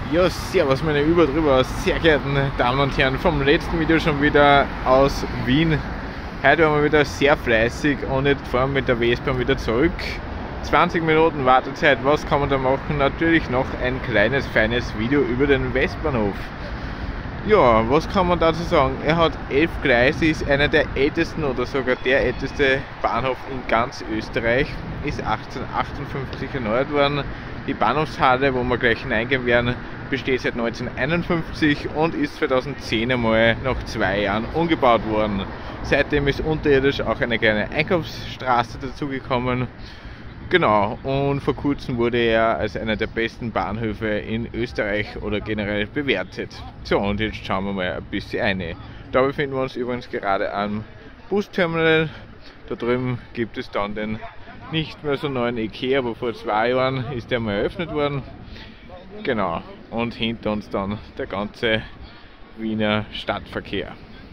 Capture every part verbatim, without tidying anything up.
Ja, servus meine über drüber, sehr geehrten Damen und Herren, vom letzten Video schon wieder aus Wien. Heute waren wir wieder sehr fleißig und jetzt fahren wir mit der Vespa wieder zurück. zwanzig Minuten Wartezeit, was kann man da machen? Natürlich noch ein kleines, feines Video über den Westbahnhof. Ja, was kann man dazu sagen? Er hat elf Gleise, ist einer der ältesten oder sogar der älteste Bahnhof in ganz Österreich, ist achtzehnhundertachtundfünfzig erneuert worden. Die Bahnhofshalle, wo wir gleich hineingehen werden, besteht seit neunzehnhunderteinundfünfzig und ist zweitausendzehn einmal nach zwei Jahren umgebaut worden. Seitdem ist unterirdisch auch eine kleine Einkaufsstraße dazugekommen. Genau, und vor kurzem wurde er als einer der besten Bahnhöfe in Österreich oder generell bewertet. So, und jetzt schauen wir mal ein bisschen rein. Da befinden wir uns übrigens gerade am Busterminal. Da drüben gibt es dann den nicht mehr so neuen Ikea, aber vor zwei Jahren ist der mal eröffnet worden. Genau, und hinter uns dann der ganze Wiener Stadtverkehr.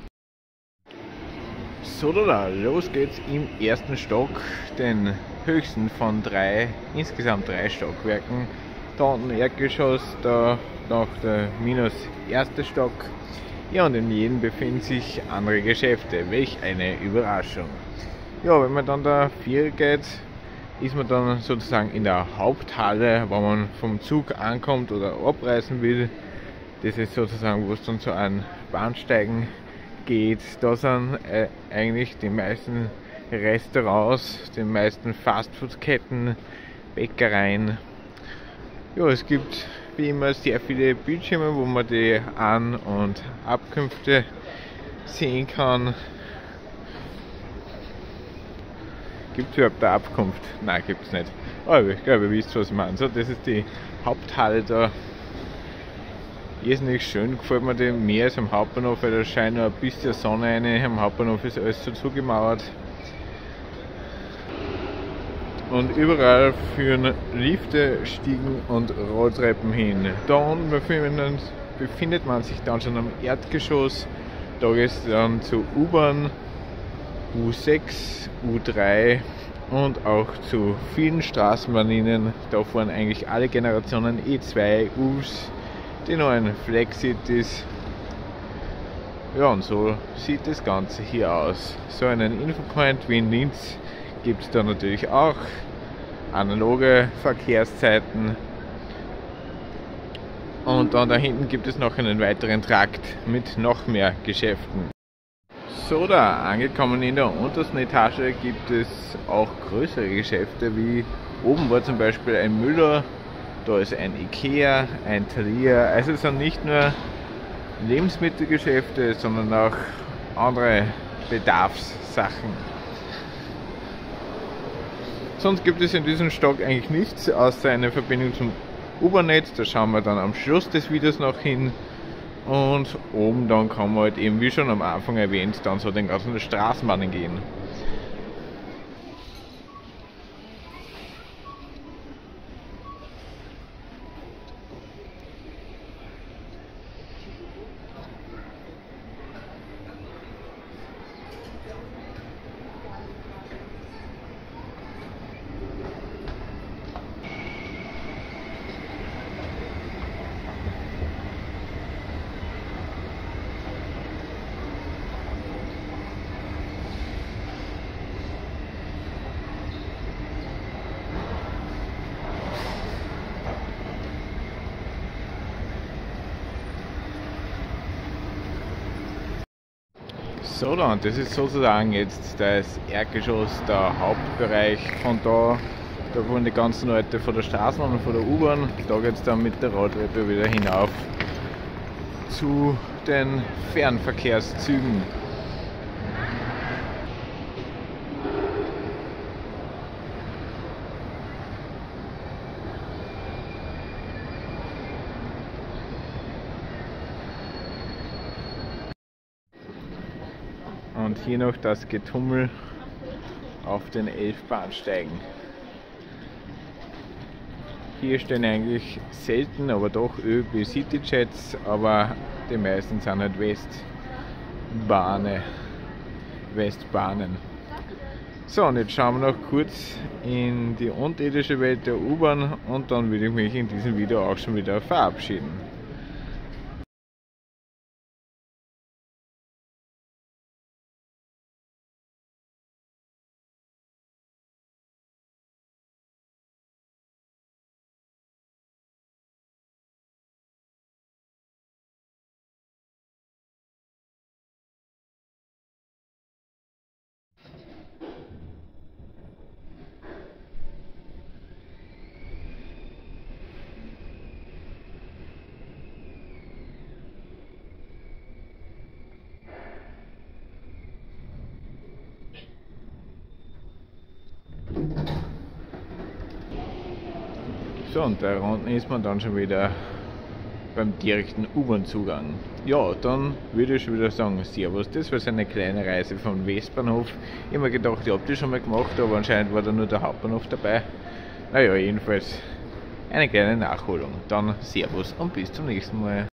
So, da, da, los geht's im ersten Stock, den höchsten von drei, insgesamt drei Stockwerken. Da unten Erdgeschoss, da noch der minus erste Stock. Ja, und in jedem befinden sich andere Geschäfte. Welch eine Überraschung. Ja, wenn man dann da vier geht, ist man dann sozusagen in der Haupthalle, wo man vom Zug ankommt oder abreisen will. Das ist sozusagen, wo es dann zu einem Bahnsteigen geht. Da sind äh, eigentlich die meisten Restaurants, die meisten Fastfood-Ketten, Bäckereien. Ja, es gibt wie immer sehr viele Bildschirme, wo man die An- und Abkünfte sehen kann. Gibt es überhaupt eine Abkunft? Nein, gibt es nicht. Aber ich glaube, ihr wisst, was ich meine. So, das ist die Haupthalle da. Irrsinnig schön, gefällt mir die mehr als am Hauptbahnhof, weil da scheint noch ein bisschen Sonne rein. Am Hauptbahnhof ist alles so zugemauert. Und überall führen Lifte, Stiegen und Rolltreppen hin. Da unten befindet, befindet man sich dann schon am Erdgeschoss. Da geht es dann zur U-Bahn, U sechs, U drei und auch zu vielen Straßenbahnlinien. Da fahren eigentlich alle Generationen E zwei, Us, die neuen Flex-Cities. Ja, und so sieht das Ganze hier aus. So einen Infopoint wie in Linz gibt es da natürlich auch. Analoge Verkehrszeiten. Und dann da hinten gibt es noch einen weiteren Trakt mit noch mehr Geschäften. So, da angekommen in der untersten Etage gibt es auch größere Geschäfte, wie oben war zum Beispiel ein Müller, da ist ein Ikea, ein Thalia. Also es sind nicht nur Lebensmittelgeschäfte, sondern auch andere Bedarfssachen. Sonst gibt es in diesem Stock eigentlich nichts, außer eine Verbindung zum U-Bahn-Netz. Da schauen wir dann am Schluss des Videos noch hin. Und oben dann kann man halt eben, wie schon am Anfang erwähnt, dann so den ganzen Straßenbahnen gehen. So, dann, das ist sozusagen jetzt das Erdgeschoss, der Hauptbereich. Von da, da wohnen die ganzen Leute von der Straßenbahn und von der U-Bahn. Da geht es dann mit der Rolltreppe wieder hinauf zu den Fernverkehrszügen. Und hier noch das Getummel auf den elf Bahnsteigen. Hier stehen eigentlich selten, aber doch ÖBB Cityjets, aber die meisten sind halt Westbahnen. Westbahnen. So, und jetzt schauen wir noch kurz in die unterirdische Welt der U-Bahn und dann würde ich mich in diesem Video auch schon wieder verabschieden. So, und da unten ist man dann schon wieder beim direkten U-Bahn-Zugang. Ja, dann würde ich schon wieder sagen, Servus, das war so eine kleine Reise vom Westbahnhof. Ich habe mir gedacht, ich habe die schon mal gemacht, aber anscheinend war da nur der Hauptbahnhof dabei. Naja, jedenfalls eine kleine Nachholung. Dann Servus und bis zum nächsten Mal.